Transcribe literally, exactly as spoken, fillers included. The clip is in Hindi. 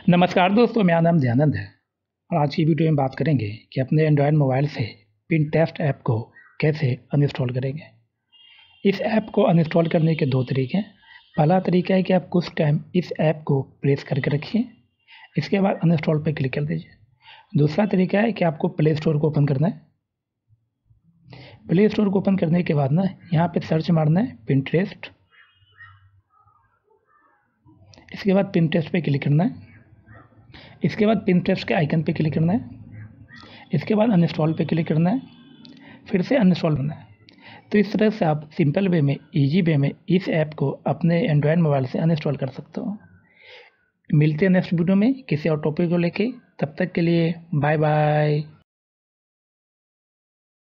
नमस्कार दोस्तों, मेरा नाम दयानंद है और आज की वीडियो में बात करेंगे कि अपने एंड्रॉयड मोबाइल से पिनटेस्ट ऐप को कैसे अनइंस्टॉल करेंगे। इस ऐप को अनइंस्टॉल करने के दो तरीके हैं। पहला तरीका है कि आप कुछ टाइम इस ऐप को प्रेस करके रखिए, इसके बाद अनइंस्टॉल पर क्लिक कर दीजिए। दूसरा तरीका है कि आपको प्ले स्टोर को ओपन करना है। प्ले स्टोर को ओपन करने के बाद ना यहाँ पे सर्च मारना है पिनटेस्ट। इसके बाद पिनटेस्ट पे क्लिक करना है। इसके बाद पिनटेस्ट के आइकन पे क्लिक करना है। इसके बाद अनइंस्टॉल पे क्लिक करना है, फिर से अनइंस्टॉल करना है। तो इस तरह से आप सिंपल वे में, इजी वे में इस ऐप को अपने एंड्रॉयड मोबाइल से अनइंस्टॉल कर सकते हो। मिलते हैं नेक्स्ट वीडियो में किसी और टॉपिक को लेके। तब तक के लिए बाय बाय।